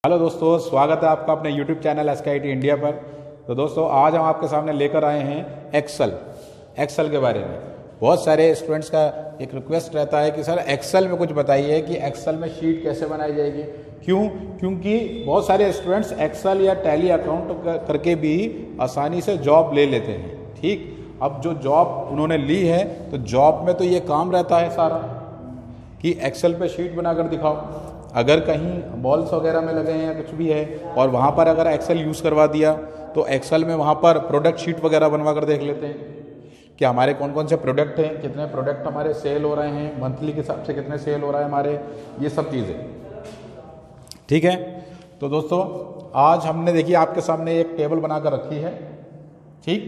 Hello दोस्तों, स्वागत है आपका अपने यूट्यूब चैनल SKIT इंडिया पर। तो दोस्तों आज हम आपके सामने लेकर आए हैं एक्सेल के बारे में। बहुत सारे स्टूडेंट्स का एक रिक्वेस्ट रहता है कि सर एक्सेल में कुछ बताइए कि एक्सेल में शीट कैसे बनाई जाएगी। क्योंकि बहुत सारे स्टूडेंट्स एक्सेल या टैली अकाउंट करके भी आसानी से जॉब ले लेते हैं। ठीक, अब जो जॉब उन्होंने ली है तो जॉब में तो ये काम रहता है सारा कि एक्सेल पे शीट बनाकर दिखाओ। अगर कहीं बॉल्स वगैरह में लगे हैं या कुछ भी है और वहाँ पर अगर एक्सेल यूज़ करवा दिया तो एक्सेल में वहाँ पर प्रोडक्ट शीट वगैरह बनवा कर देख लेते हैं कि हमारे कौन कौन से प्रोडक्ट हैं, कितने प्रोडक्ट हमारे सेल हो रहे हैं, मंथली के हिसाब से कितने सेल हो रहा है हमारे, ये सब चीज़ें। ठीक है, तो दोस्तों आज हमने देखिए आपके सामने एक टेबल बनाकर रखी है। ठीक,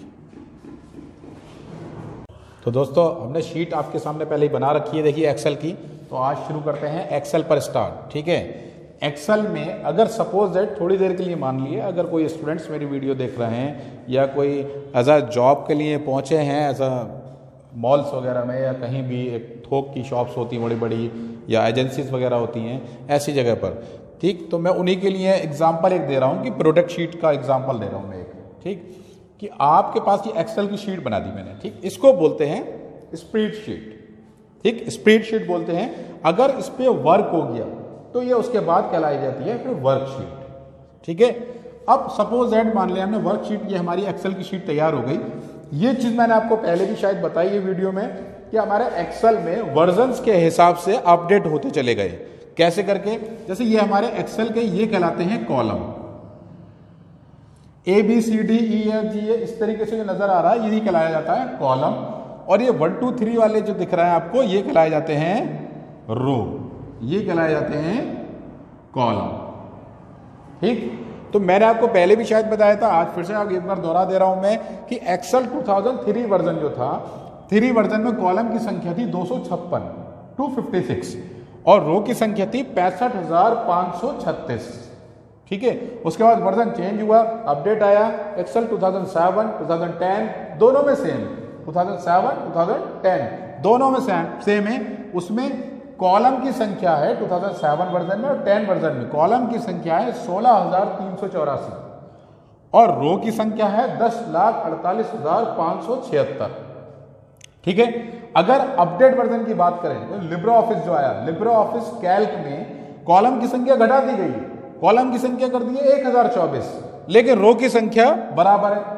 तो दोस्तों हमने शीट आपके सामने पहले ही बना रखी है देखिए एक्सेल की। तो आज शुरू करते हैं एक्सेल पर स्टार्ट। ठीक है, एक्सेल में अगर सपोज दैट थोड़ी देर के लिए मान लिए अगर कोई स्टूडेंट्स मेरी वीडियो देख रहे हैं या कोई एज अ जॉब के लिए पहुंचे हैं एज अ मॉल्स वगैरह में या कहीं भी एक थोक की शॉप्स होती हैं बड़ी बड़ी या एजेंसीज वगैरह होती हैं ऐसी जगह पर। ठीक, तो मैं उन्हीं के लिए एग्जाम्पल एक दे रहा हूँ कि प्रोडक्ट शीट का एग्जाम्पल दे रहा हूँ मैं एक। ठीक, कि आपके पास ये एक्सेल की शीट बना दी मैंने। ठीक, इसको बोलते हैं स्प्रेडशीट। ठीक, स्प्रेडशीट बोलते हैं। अगर इस पे वर्क हो गया तो ये उसके बाद कहलाई जाती है फिर वर्कशीट। ठीक है, अब सपोज दैट मान लिया हमने वर्कशीट, ये हमारी एक्सेल की शीट तैयार हो गई। ये चीज मैंने आपको पहले भी शायद बताई है वीडियो में कि हमारे एक्सेल में वर्जन्स के हिसाब से अपडेट होते चले गए। कैसे करके, जैसे ये हमारे एक्सेल के ये कहलाते हैं कॉलम, ABCDEFG, इस तरीके से जो नजर आ रहा है यही कहलाया जाता है कॉलम। और ये 1 2 3 वाले जो दिख रहा है आपको ये कहलाए जाते हैं रो, ये कहलाए जाते हैं कॉलम। ठीक, तो मैंने आपको पहले भी शायद बताया था, आज फिर से आप एक बार दोहरा दे रहा हूं मैं कि एक्सेल 2003 वर्जन जो था, 3 वर्जन में कॉलम की संख्या थी 256 256 और रो की संख्या थी 65,536। ठीक है, उसके बाद वर्जन चेंज हुआ, अपडेट आया एक्सेल 2007 2010 दोनों में सेम, 2007 2010 दोनों में सेम है। उसमें कॉलम की संख्या है 2007 वर्जन में और 10 वर्जन में कॉलम की संख्या है 16,384 और रो की संख्या है 10,48,576। ठीक है, अगर अपडेट वर्जन की बात करें तो लिब्रे ऑफिस जो आया, लिब्रे ऑफिस कैल्क में कॉलम की संख्या घटा दी गई, कॉलम की संख्या कर दी है 1024 लेकिन रो की संख्या बराबर है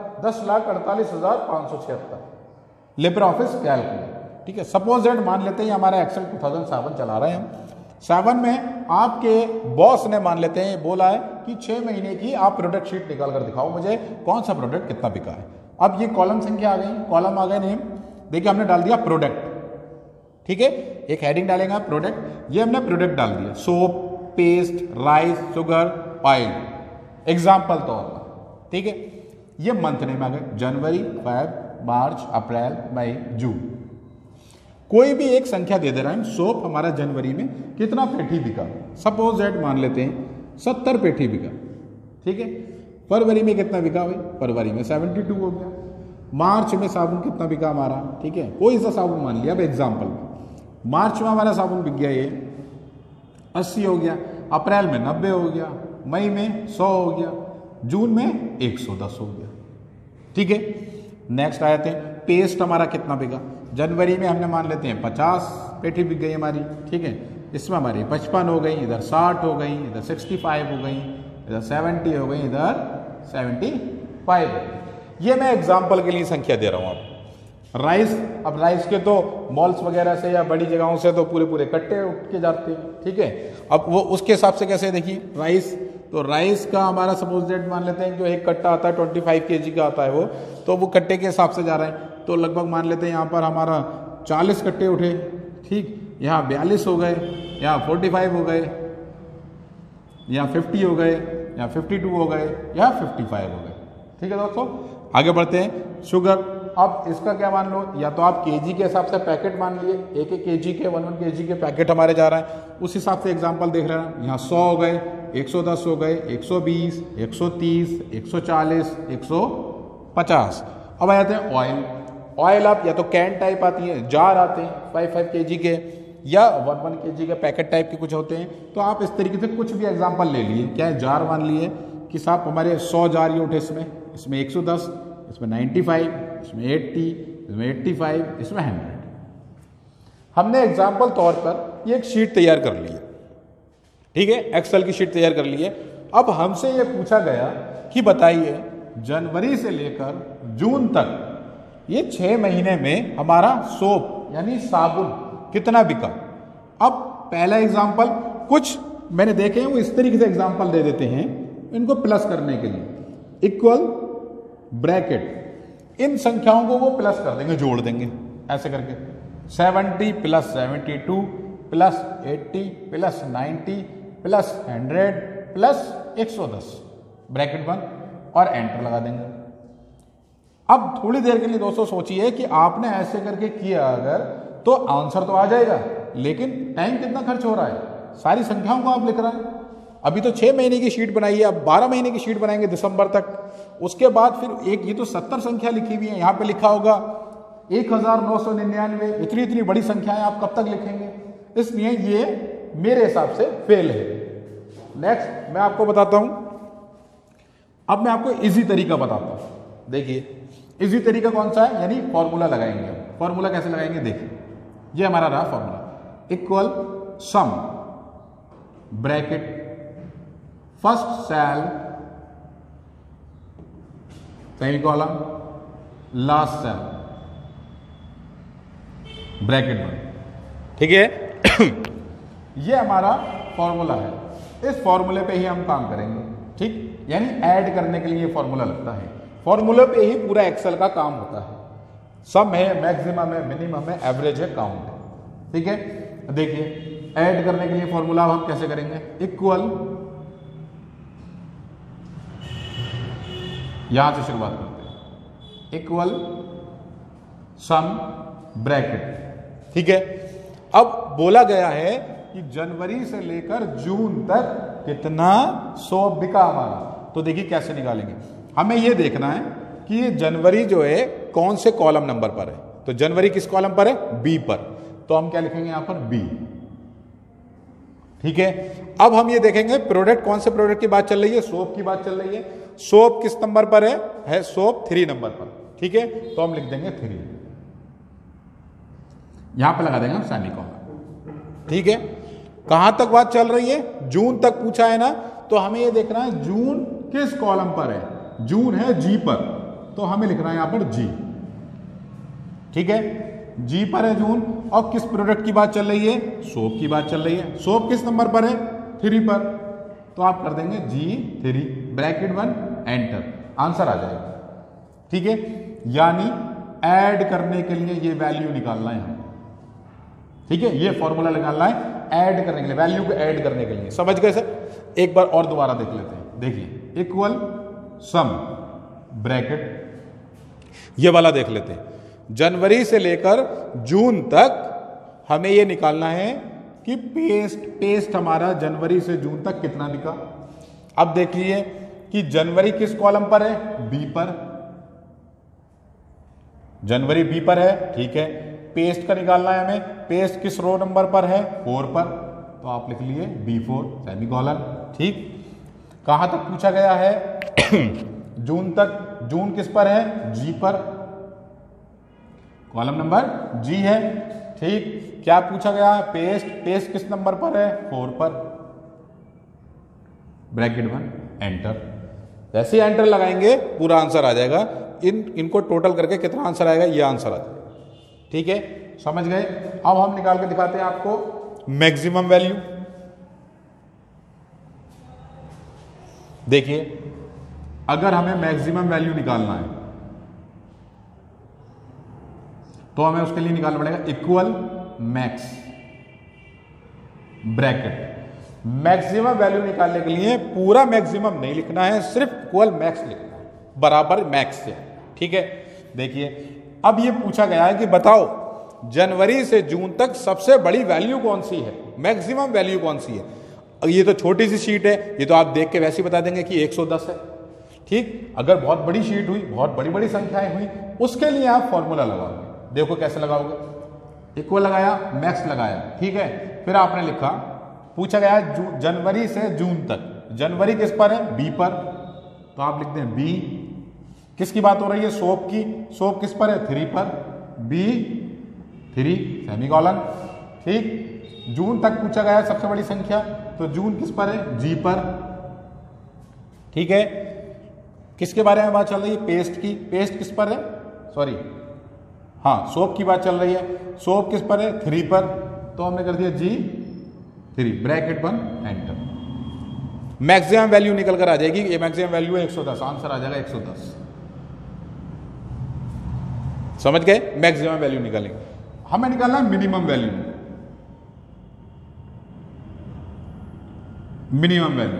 10,48,576 लिब्रे ऑफिस कैल्क में। ठीक है, सपोज दैट मान लेते हैं हमारा एक्सेल 2007 चला रहे हैं हम। 7 में आपके बॉस ने मान लेते हैं बोला है कि 6 महीने की आप प्रोडक्ट शीट निकाल कर दिखाओ मुझे कौन सा प्रोडक्ट कितना बिका है। अब ये कॉलम संख्या आ गई, कॉलम आ गए नेम, देखिए हमने डाल दिया प्रोडक्ट। ठीक है, एक हेडिंग डालेंगे प्रोडक्ट, ये हमने प्रोडक्ट डाल दिया, soap, paste, rice, sugar, oil example तौर पर। ठीक है, ये मंथ नेम आ गए, जनवरी, फेब, मार्च, अप्रैल, मई, जून। कोई भी एक संख्या दे दे रहा है, सोप हमारा जनवरी में कितना पेटी बिका, सपोज दैट मान लेते हैं 70 पेटी बिका। ठीक है, फरवरी में कितना बिका भाई, फरवरी में 72 हो गया। मार्च में साबुन कितना बिका हमारा, ठीक है कोई सा साबुन मान लिया अब एग्जाम्पल में, मार्च में हमारा साबुन बिक गया ये 80 हो गया, अप्रैल में 90 हो गया, मई में 100 हो गया, जून में 110 हो गया। ठीक है, नेक्स्ट आ जाते हैं पेस्ट हमारा कितना बिका, जनवरी में हमने मान लेते हैं 50 पेटी बिक गई हमारी। ठीक है, इसमें हमारी 55 हो गई, इधर 60 हो गई, इधर 65 हो गई, इधर 70 हो गई, इधर 75 हो गई। ये मैं एग्जाम्पल के लिए संख्या दे रहा हूँ आपको। राइस, अब राइस के तो मॉल्स वगैरह से या बड़ी जगहों से तो पूरे पूरे कट्टे उठ के जाते हैं। ठीक है, अब वो उसके हिसाब से कैसे देखिए राइस, तो राइस का हमारा सपोज दैट मान लेते हैं जो एक कट्टा आता है 25 kg का आता है वो, तो वो कट्टे के हिसाब से जा रहे हैं, तो लगभग मान लेते हैं यहाँ पर हमारा 40 कट्टे उठे। ठीक, यहाँ 42 हो गए, यहाँ 45 हो गए, यहाँ 50 हो गए, यहाँ 52 हो गए, यहाँ 55 हो गए। ठीक है दोस्तों, आगे बढ़ते हैं। शुगर, अब इसका क्या मान लो, या तो आप केजी के हिसाब से पैकेट मान लिए, एक केजी के 1 kg के पैकेट हमारे जा रहा है, उस हिसाब से एग्जांपल देख रहे हैं। यहाँ 100 हो गए, 110 हो गए, 120, 130, 140, 150। अब आ जाते हैं ऑयल। ऑयल आप या तो कैन टाइप आती है, जार आते हैं 5 kg के, या 1 kg के पैकेट टाइप के कुछ होते हैं। तो आप इस तरीके से कुछ भी एग्जाम्पल ले लिए, क्या है जार मान लिए कि साहब हमारे 100 जार ये उठे, इसमें 110, इसमें 95, इसमें 80, इसमें 85, इसमें 100। हमने एग्जाम्पल तौर पर ये एक शीट तैयार कर ली है, ठीक है, एक्सेल की शीट तैयार कर ली है। अब हमसे ये पूछा गया कि बताइए जनवरी से लेकर जून तक ये 6 महीने में हमारा सोप यानी साबुन कितना बिका। अब पहला एग्जाम्पल कुछ मैंने देखे हैं वो इस तरीके से एग्जाम्पल दे देते हैं इनको प्लस करने के लिए, इक्वल ब्रैकेट, इन संख्याओं को वो प्लस कर देंगे, जोड़ देंगे ऐसे करके 70 plus 72 plus 80 plus 90 plus 100 plus 110 bracket बंद और एंटर लगा देंगे। अब थोड़ी देर के लिए दोस्तों सोचिए कि आपने ऐसे करके किया अगर तो आंसर तो आ जाएगा, लेकिन टाइम कितना खर्च हो रहा है, सारी संख्याओं को आप लिख रहे हैं। अभी तो 6 महीने की शीट बनाई है, अब 12 महीने की शीट बनाएंगे दिसंबर तक। उसके बाद फिर एक ये तो 70 संख्या लिखी हुई है, यहाँ पे लिखा होगा 1999, इतनी बड़ी संख्याएं आप कब तक लिखेंगे, इसलिए ये मेरे हिसाब से फेल है। नेक्स्ट मैं आपको बताता हूं, अब मैं आपको इजी तरीका बताता हूं। देखिए इजी तरीका कौन सा है, यानी फॉर्मूला लगाएंगे। फॉर्मूला कैसे लगाएंगे, देखिए ये हमारा रहा formula, equal sum bracket first cell semicolon last cell bracket बंद, ठीक है। ये हमारा फॉर्मूला है, इस फॉर्मूले पे ही हम काम करेंगे, ठीक, यानी ऐड करने के लिए फॉर्मूला लगता है, फॉर्मूले पे ही पूरा एक्सेल का काम होता है। सम है, मैक्सिमम है, मिनिमम है, एवरेज है, काउंट है, ठीक है। देखिए ऐड करने के लिए फॉर्मूला हम कैसे करेंगे, इक्वल, यहां से शुरुआत करते हैं, इक्वल सम ब्रैकेट, ठीक है। अब बोला गया है कि जनवरी से लेकर जून तक कितना सोप बिका हमारा, तो देखिए कैसे निकालेंगे। हमें यह देखना है कि ये जनवरी जो है कौन से कॉलम नंबर पर है, तो जनवरी किस कॉलम पर है, बी पर, तो हम क्या लिखेंगे यहां पर बी, ठीक है। अब हम ये देखेंगे प्रोडक्ट, कौन से प्रोडक्ट की बात चल रही है, सोप की बात चल रही है। सोप किस नंबर पर है सोप 3 नंबर पर, ठीक है, तो हम लिख देंगे 3, यहां पर लगा देंगे हम सेमीकोलन, ठीक है। कहां तक बात चल रही है, जून तक पूछा है ना, तो हमें यह देखना है जून किस कॉलम पर है, जून है जी पर, तो हमें लिखना है यहां पर जी, ठीक है, जी पर है जून। और किस प्रोडक्ट की बात चल रही है, सोप की बात चल रही है। सोप किस नंबर पर है, 3 पर, तो आप कर देंगे G3 ब्रैकेट 1 एंटर, आंसर आ जाएगा, ठीक है। यानी ऐड करने के लिए ये वैल्यू निकालना है हमें, ठीक है, ये फॉर्मूला निकालना है ऐड करने के लिए, वैल्यू को ऐड करने के लिए, समझ गए सर। एक बार और दोबारा देख लेते हैं, देखिए इक्वल सम ब्रैकेट, ये वाला देख लेते हैं, जनवरी से लेकर जून तक हमें ये निकालना है कि पेस्ट हमारा जनवरी से जून तक कितना बिका। अब देखिए कि जनवरी किस कॉलम पर है, बी पर, जनवरी बी पर है, ठीक है। पेस्ट का निकालना है हमें, पेस्ट किस रो नंबर पर है, 4 पर, तो आप लिख लिए B4 सेमीकोलन, ठीक। कहां तक पूछा गया है जून तक, जून किस पर है, जी पर, कॉलम नंबर जी है, ठीक। क्या पूछा गया है, पेस्ट किस नंबर पर है, 4 पर, ब्रैकेट 1 एंटर। जैसे एंटर लगाएंगे पूरा आंसर आ जाएगा, इनको टोटल करके कितना आंसर आएगा, ये आंसर आ जाएगा, ठीक है, समझ गए। अब हम निकाल के दिखाते हैं आपको मैक्सिमम वैल्यू। देखिए अगर हमें मैक्सिमम वैल्यू निकालना है तो हमें उसके लिए निकालना पड़ेगा equal max bracket. Maximum value निकालने के लिए पूरा मैक्सिमम नहीं लिखना है, सिर्फ इक्वल मैक्स लिखना है, बराबर मैक्स से, ठीक है। देखिए अब ये पूछा गया है कि बताओ जनवरी से जून तक सबसे बड़ी वैल्यू कौन सी है, मैक्सिमम वैल्यू कौन सी है। ये तो छोटी सी शीट है, ये तो आप देख के वैसे ही बता देंगे कि 110 है, ठीक। अगर बहुत बड़ी शीट हुई, बहुत बड़ी बड़ी संख्याएं हुई, उसके लिए आप फॉर्मूला लगाओगे। देखो कैसे लगाओगे, इक्वल लगाया, मैक्स लगाया, ठीक है। फिर आपने लिखा, पूछा गया जनवरी से जून तक, जनवरी किस पर है, बी पर, तो आप लिखते हैं बी। किसकी बात हो रही है, सोप की, सोप किस पर है, 3 पर, बी 3 सेमीकोलन, ठीक। जून तक पूछा गया है सबसे बड़ी संख्या, तो जून किस पर है, जी पर, ठीक है। किसके बारे में बात चल रही है, पेस्ट की, पेस्ट किस पर है, सॉरी हाँ सोप की बात चल रही है, सोप किस पर है, 3 पर, तो हमने कर दिया जी 3 ब्रैकेट बन एंटर। मैक्सिमम वैल्यू निकल कर आ जाएगी, ये मैक्सिमम वैल्यू है 110, आंसर आ जाएगा 110। समझ गए, मैक्सिमम वैल्यू निकालेंगे, हमें निकालना है मिनिमम वैल्यू, मिनिमम वैल्यू।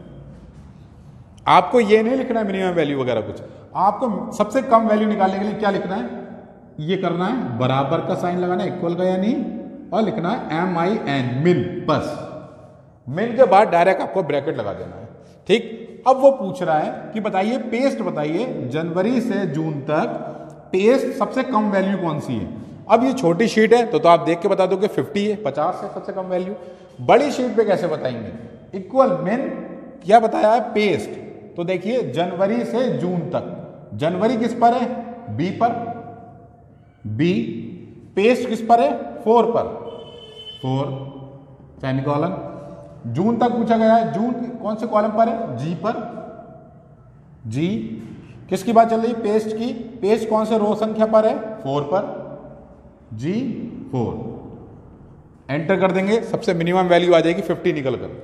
आपको ये नहीं लिखना है मिनिमम वैल्यू वगैरह कुछ, आपको सबसे कम वैल्यू निकालने के लिए क्या लिखना है, ये करना है, बराबर का साइन लगाना है, इक्वल का यानी, और लिखना है MIN मिन, बस मिन के बाद डायरेक्ट आपको ब्रैकेट लगा देना है, ठीक। अब वो पूछ रहा है कि बताइए पेस्ट, बताइए जनवरी से जून तक पेस्ट सबसे कम वैल्यू कौन सी है। अब ये छोटी शीट है तो आप देख के बता दोगे 50 है, 50 है सबसे कम वैल्यू। बड़ी शीट पे कैसे बताएंगे, इक्वल मिन क्या बताया है, पेस्ट, तो देखिए जनवरी से जून तक, जनवरी किस पर है, बी पर, बी, पेस्ट किस पर है, 4 पर, 4 सेमीकोलन। जून तक पूछा गया है, जून कौन से कॉलम पर है, जी पर, जी। किसकी बात चल रही है, पेस्ट की, पेस्ट कौन से रो संख्या पर है, 4 पर, जी 4, एंटर कर देंगे, सबसे मिनिमम वैल्यू आ जाएगी 50 निकल कर,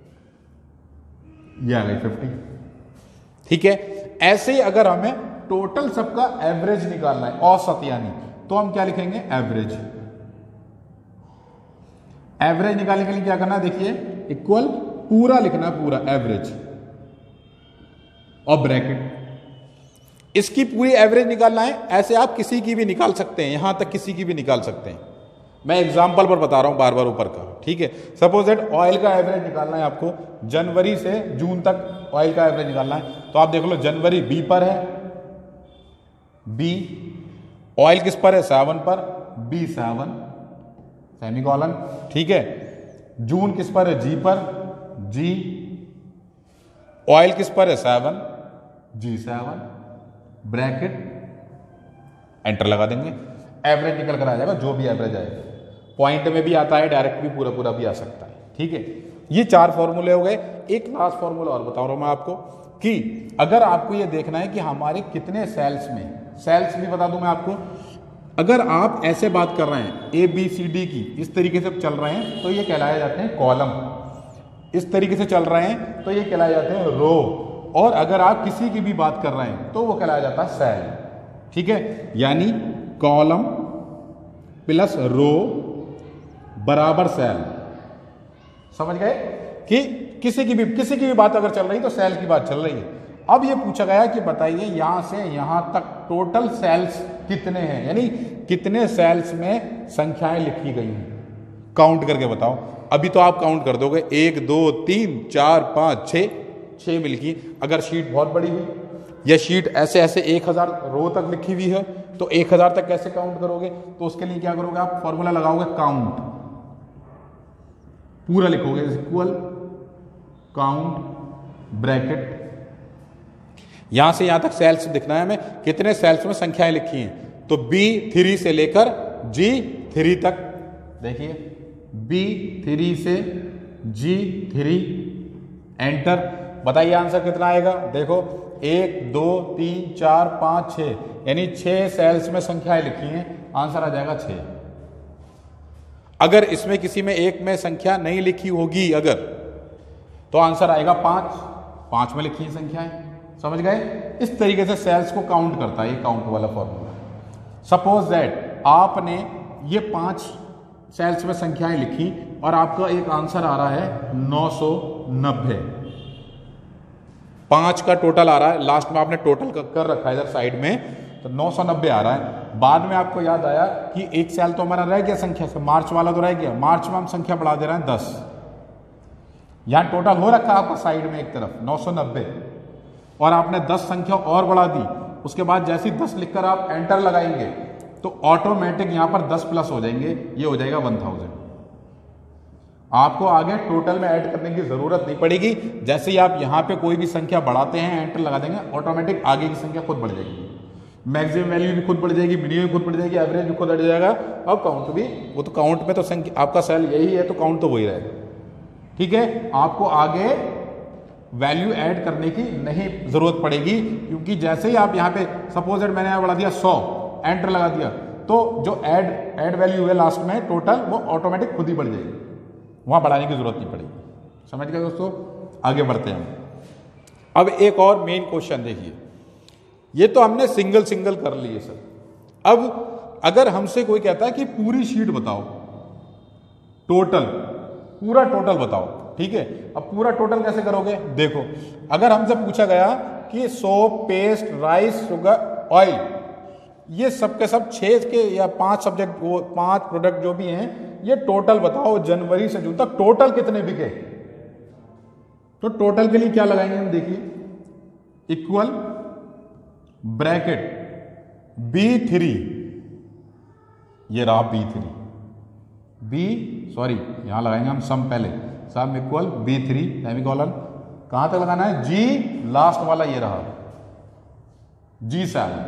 ये आ गई 50, ठीक है। ऐसे ही अगर हमें टोटल सबका एवरेज निकालना है, औसत यानी, तो हम क्या लिखेंगे, एवरेज। एवरेज निकालने के लिए क्या करना है, देखिए इक्वल पूरा लिखना है, पूरा एवरेज और ब्रैकेट, इसकी पूरी एवरेज निकालना है। ऐसे आप किसी की भी निकाल सकते हैं, यहां तक किसी की भी निकाल सकते हैं, मैं एग्जांपल पर बता रहा हूं बार बार ऊपर का, ठीक है। सपोज दैट ऑयल का एवरेज निकालना है आपको, जनवरी से जून तक ऑयल का एवरेज निकालना है, तो आप देख लो जनवरी बी पर है, बी, ऑयल किस पर है, 7 पर, बी 7 सेमीकोलन, ठीक है। जून किस पर है, जी पर, जी, ऑयल किस पर है, 7, जी 7 ब्रैकेट, एंटर लगा देंगे, एवरेज निकल कर आ जाएगा, जो भी एवरेज आएगा। पॉइंट में भी आता है, डायरेक्ट भी पूरा पूरा भी आ सकता है, ठीक है। ये 4 फॉर्मूले हो गए। एक लास्ट फॉर्मूला और बता रहा हूं मैं आपको, कि अगर आपको ये देखना है कि हमारे कितने सेल्स में, सेल्स भी बता दूं मैं आपको, अगर आप ऐसे बात कर रहे हैं ABCD की, इस तरीके से चल रहे हैं तो ये कहलाए जाते हैं कॉलम, इस तरीके से चल रहे हैं तो ये कहलाए जाते हैं रो, और अगर आप किसी की भी बात कर रहे हैं तो वो कहलाया जाता है सेल, ठीक है। यानी कॉलम प्लस रो बराबर सेल, समझ गए, कि किसी की भी बात अगर चल रही तो सेल की बात चल रही है। अब ये पूछा गया कि बताइए यहां से यहां तक टोटल सेल्स कितने हैं, यानी कितने सेल्स में संख्याएं लिखी गई हैं, काउंट करके बताओ। अभी तो आप काउंट कर दोगे, 1 2 3 4 5 6 मिलकी। अगर शीट बहुत बड़ी हुई या शीट ऐसे ऐसे 1000 रो तक लिखी हुई है तो 1000 तक कैसे काउंट करोगे, तो उसके लिए क्या करोगे, आप फॉर्मूला लगाओगे, काउंट पूरा लिखोगे, इक्वल काउंट ब्रैकेट, यहां से यहां तक सेल्स दिखना है हमें, कितने सेल्स में संख्याएं लिखी हैं, तो B3 से लेकर G3 तक, देखिए B3 से G3 एंटर। बताइए आंसर कितना आएगा, देखो 1 2 3 4 5 6, यानी 6 सेल्स में संख्याएं लिखी हैं, आंसर आ जाएगा 6। अगर इसमें किसी में एक में संख्या नहीं लिखी होगी अगर, तो आंसर आएगा 5 में लिखी है संख्याएं, समझ गए। इस तरीके से सेल्स को काउंट करता है ये काउंट वाला फॉर्मूला। सपोज दैट आपने ये 5 सेल्स में संख्याएं लिखी और आपका एक आंसर आ रहा है 990, 5 का टोटल आ रहा है, लास्ट में आपने टोटल कर रखा है इधर साइड में, तो 990 आ रहा है। बाद में आपको याद आया कि एक सेल तो हमारा रह गया संख्या से, मार्च वाला तो रह गया, मार्च में हम संख्या बढ़ा दे रहे हैं 10, यहां टोटल हो रखा है आपका साइड में एक तरफ 990, और आपने 10 संख्या और बढ़ा दी। उसके बाद जैसे ही 10 लिखकर आप एंटर लगाएंगे तो ऑटोमेटिक यहां पर 10 प्लस हो जाएंगे, ये हो जाएगा 1000। आपको आगे टोटल में ऐड करने की जरूरत नहीं पड़ेगी। जैसे ही आप यहां पे कोई भी संख्या बढ़ाते हैं, एंटर लगा देंगे, ऑटोमेटिक आगे की संख्या खुद बढ़ जाएगी। मैक्सिमम वैल्यू भी खुद बढ़ जाएगी, मिनिमम भी खुद बढ़ जाएगी, एवरेज भी खुद बढ़ जाएगा, और काउंट भी। वो तो काउंट में तो संख्या आपका सेल यही है तो काउंट तो वही रहेगा। ठीक है, आपको आगे वैल्यू ऐड करने की नहीं जरूरत पड़ेगी, क्योंकि जैसे ही आप यहाँ पे सपोज दैट मैंने बढ़ा दिया 100, एंटर लगा दिया, तो जो ऐड वैल्यू है लास्ट में टोटल, वो ऑटोमेटिक खुद ही बढ़ जाएगी, वहां बढ़ाने की जरूरत नहीं पड़ेगी। समझ गए दोस्तों? आगे बढ़ते हैं। अब एक और मेन क्वेश्चन देखिए, ये तो हमने सिंगल सिंगल कर लिए सर। अब अगर हमसे कोई कहता है कि पूरी शीट बताओ, टोटल, पूरा टोटल बताओ, ठीक है। अब पूरा टोटल कैसे करोगे? देखो, अगर हमसे पूछा गया कि soap, paste, rice, sugar, oil, ये सब के सब 6 के या 5 सब्जेक्ट, वो 5 प्रोडक्ट जो भी हैं, ये टोटल बताओ जनवरी से जून तक टोटल कितने बिके। तो टोटल के लिए क्या लगाएंगे हम? देखिए, इक्वल ब्रैकेट B3, ये रहा B3, सॉरी यहां लगाएंगे हम सम, पहले सम इक्वल B3 सेमीकोलन, कहां तक लगाना है? G लास्ट वाला ये रहा G7,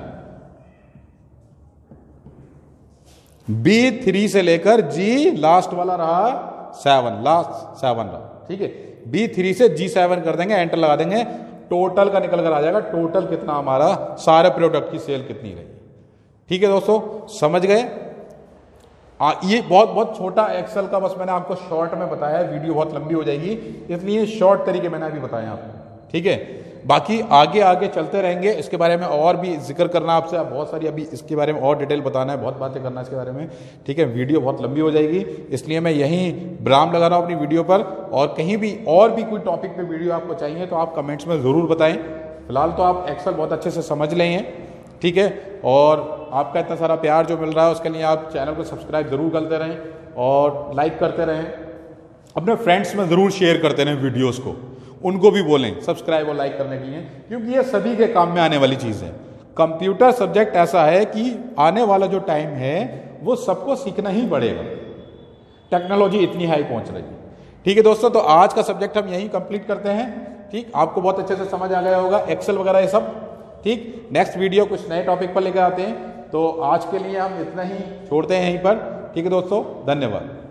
B3 से लेकर G लास्ट वाला रहा 7, लास्ट 7 रहा, ठीक है। B3 से G7 कर देंगे, एंटर लगा देंगे, टोटल का निकल कर आ जाएगा, टोटल कितना हमारा सारे प्रोडक्ट की सेल कितनी रही। ठीक है दोस्तों, समझ गए? ये बहुत छोटा एक्सेल का बस मैंने आपको शॉर्ट में बताया है, वीडियो बहुत लंबी हो जाएगी, इसलिए शॉर्ट तरीके मैंने अभी बताया आपको। ठीक है, बाकी आगे आगे चलते रहेंगे, इसके बारे में और भी जिक्र करना आपसे, बहुत सारी अभी इसके बारे में और डिटेल बताना है, बहुत बातें करना है इसके बारे में। ठीक है, वीडियो बहुत लंबी हो जाएगी, इसलिए मैं यहीं विराम लगा रहा हूँ अपनी वीडियो पर। और कहीं भी और भी कोई टॉपिक पे वीडियो आपको चाहिए तो आप कमेंट्स में ज़रूर बताएं। फिलहाल तो आप एक्सेल बहुत अच्छे से समझ लें हैं, ठीक है। और आपका इतना सारा प्यार जो मिल रहा है उसके लिए आप चैनल को सब्सक्राइब जरूर करते रहें और लाइक करते रहें, अपने फ्रेंड्स में ज़रूर शेयर करते रहें वीडियोज़ को, उनको भी बोलें सब्सक्राइब और लाइक करने के लिए, क्योंकि ये सभी के काम में आने वाली चीज़ है। कंप्यूटर सब्जेक्ट ऐसा है कि आने वाला जो टाइम है वो सबको सीखना ही पड़ेगा, टेक्नोलॉजी इतनी हाई पहुंच रही है। ठीक है दोस्तों, तो आज का सब्जेक्ट हम यहीं कंप्लीट करते हैं। ठीक, आपको बहुत अच्छे से समझ आ गया होगा एक्सेल वगैरह ये सब। ठीक, नेक्स्ट वीडियो कुछ नए टॉपिक पर लेकर आते हैं, तो आज के लिए हम इतना ही छोड़ते हैं यहीं पर। ठीक है दोस्तों, धन्यवाद।